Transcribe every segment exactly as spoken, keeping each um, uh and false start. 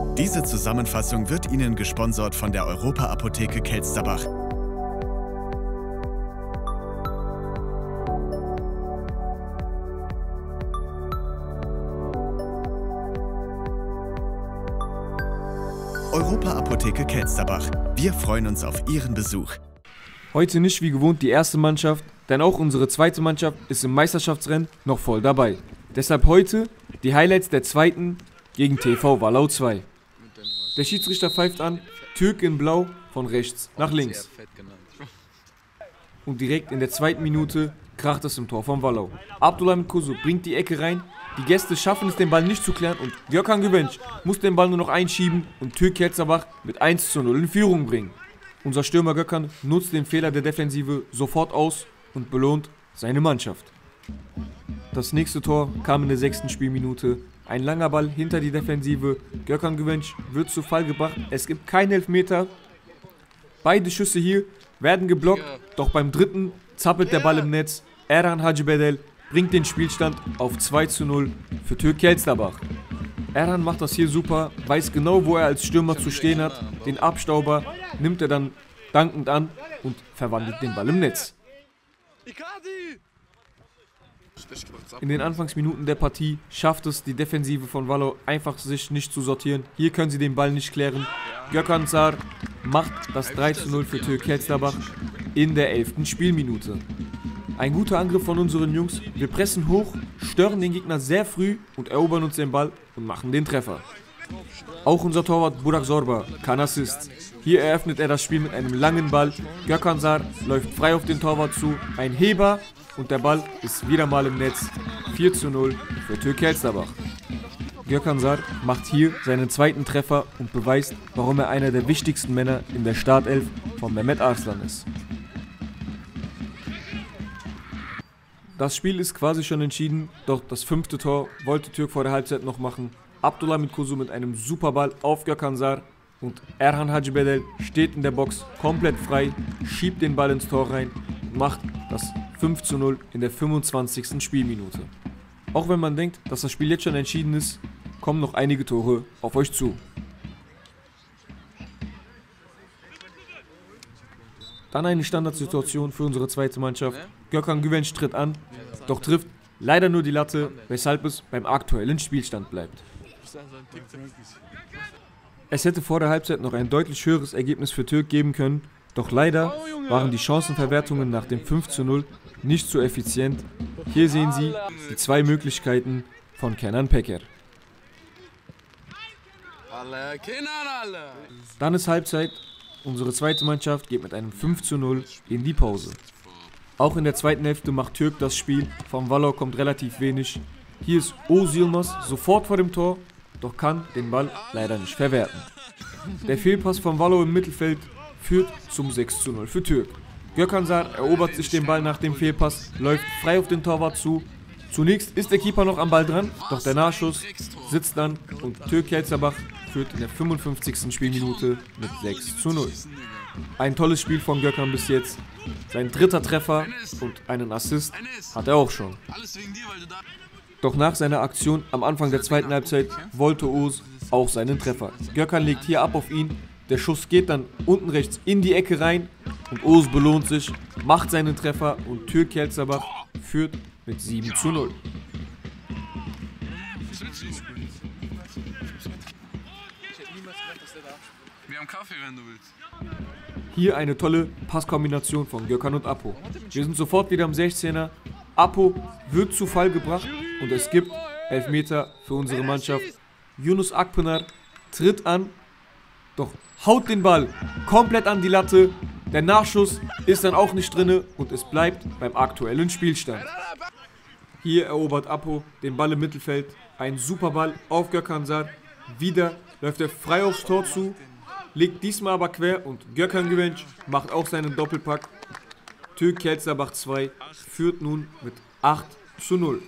Diese Zusammenfassung wird Ihnen gesponsert von der Europa-Apotheke Kelsterbach. Europa-Apotheke Kelsterbach. Wir freuen uns auf Ihren Besuch. Heute nicht wie gewohnt die erste Mannschaft, denn auch unsere zweite Mannschaft ist im Meisterschaftsrennen noch voll dabei. Deshalb heute die Highlights der zweiten gegen T V Wallau zwei. Der Schiedsrichter pfeift an, Türk in Blau von rechts nach links. Und direkt in der zweiten Minute kracht es im Tor von Wallau. Abdullah Kuzu bringt die Ecke rein, die Gäste schaffen es, den Ball nicht zu klären und Gökhan Güvenç muss den Ball nur noch einschieben und Türk Kelsterbach mit eins zu null in Führung bringen. Unser Stürmer Gökhan nutzt den Fehler der Defensive sofort aus und belohnt seine Mannschaft. Das nächste Tor kam in der sechsten Spielminute. Ein langer Ball hinter die Defensive. Gökhan Güvenç wird zu Fall gebracht. Es gibt keinen Elfmeter. Beide Schüsse hier werden geblockt. Doch beim dritten zappelt der Ball im Netz. Erhan Hacıbedel bringt den Spielstand auf zwei zu null für Türk Kelsterbach. Erhan macht das hier super, weiß genau, wo er als Stürmer zu stehen hat. Den Abstauber nimmt er dann dankend an und verwandelt den Ball im Netz. In den Anfangsminuten der Partie schafft es die Defensive von Wallau einfach, sich nicht zu sortieren. Hier können sie den Ball nicht klären. Gökhan Sar macht das drei zu null für Türk Kelsterbach in der elften Spielminute. Ein guter Angriff von unseren Jungs. Wir pressen hoch, stören den Gegner sehr früh und erobern uns den Ball und machen den Treffer. Auch unser Torwart Burak Zorba kann Assist. Hier eröffnet er das Spiel mit einem langen Ball. Gökhan Sar läuft frei auf den Torwart zu. Ein Heber und der Ball ist wieder mal im Netz. vier zu null für Türk Kelsterbach. Gökhan Sar macht hier seinen zweiten Treffer und beweist, warum er einer der wichtigsten Männer in der Startelf von Mehmet Arslan ist. Das Spiel ist quasi schon entschieden, doch das fünfte Tor wollte Türk vor der Halbzeit noch machen. Abdullah Kuzu mit einem Superball auf Gökhan Sar und Erhan Hacıbedel steht in der Box komplett frei, schiebt den Ball ins Tor rein und macht das fünf zu null in der fünfundzwanzigsten Spielminute. Auch wenn man denkt, dass das Spiel jetzt schon entschieden ist, kommen noch einige Tore auf euch zu. Dann eine Standardsituation für unsere zweite Mannschaft. Gökhan Güvenç tritt an, doch trifft leider nur die Latte, weshalb es beim aktuellen Spielstand bleibt. Es hätte vor der Halbzeit noch ein deutlich höheres Ergebnis für Türk geben können, doch leider waren die Chancenverwertungen nach dem fünf zu null nicht so effizient. Hier sehen Sie die zwei Möglichkeiten von Kenan Peker. Dann ist Halbzeit. Unsere zweite Mannschaft geht mit einem fünf zu null in die Pause. Auch in der zweiten Hälfte macht Türk das Spiel. Vom Wallau kommt relativ wenig. Hier ist Oğuz Yılmaz sofort vor dem Tor, doch kann den Ball leider nicht verwerten. Der Fehlpass von Wallau im Mittelfeld führt zum sechs zu null für Türk. Gökhan Sar erobert sich den Ball nach dem Fehlpass, läuft frei auf den Torwart zu. Zunächst ist der Keeper noch am Ball dran, doch der Nachschuss sitzt dann und Türk Kelsterbach führt in der fünfundfünfzigsten Spielminute mit sechs zu null. Ein tolles Spiel von Gökhan bis jetzt. Sein dritter Treffer und einen Assist hat er auch schon. Doch nach seiner Aktion am Anfang der zweiten Halbzeit wollte Oğuz auch seinen Treffer. Gökhan legt hier ab auf ihn. Der Schuss geht dann unten rechts in die Ecke rein und Oğuz belohnt sich, macht seinen Treffer und Türk Kelsterbach führt mit sieben zu null. Wir haben Kaffee, wenn du willst. Hier eine tolle Passkombination von Gökhan und Apo. Wir sind sofort wieder am sechzehner. Apo wird zu Fall gebracht und es gibt Elfmeter für unsere Mannschaft. Yunus Akpınar tritt an, doch haut den Ball komplett an die Latte. Der Nachschuss ist dann auch nicht drinne und es bleibt beim aktuellen Spielstand. Hier erobert Apo den Ball im Mittelfeld. Ein super Ball auf Gökhan Sar. Wieder läuft er frei aufs Tor zu, legt diesmal aber quer und Gökhan Güvenç macht auch seinen Doppelpack. Türk Kelsterbach zwei führt nun mit acht zu null.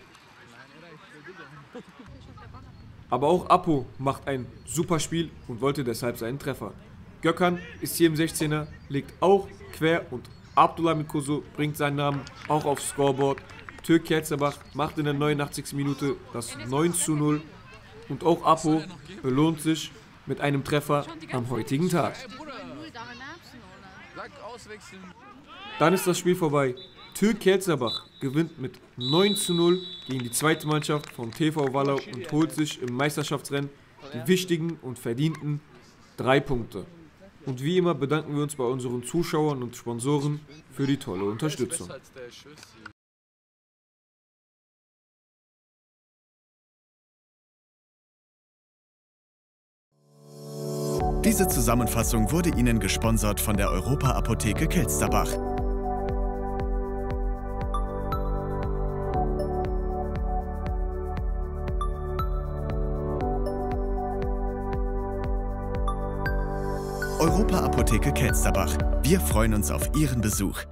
Aber auch Apo macht ein super Spiel und wollte deshalb seinen Treffer. Gökhan ist hier im sechzehner, legt auch quer und Abdullah Kuzu bringt seinen Namen auch aufs Scoreboard. Türk Kelsterbach macht in der neunundachtzigsten Minute das neun zu null Und auch Apo belohnt sich mit einem Treffer am heutigen Tag. Dann ist das Spiel vorbei. Türk Kelsterbach gewinnt mit neun zu null gegen die zweite Mannschaft von T V Wallau und holt sich im Meisterschaftsrennen die wichtigen und verdienten drei Punkte. Und wie immer bedanken wir uns bei unseren Zuschauern und Sponsoren für die tolle Unterstützung. Diese Zusammenfassung wurde Ihnen gesponsert von der Europa-Apotheke Kelsterbach. Europa-Apotheke Kelsterbach. Wir freuen uns auf Ihren Besuch.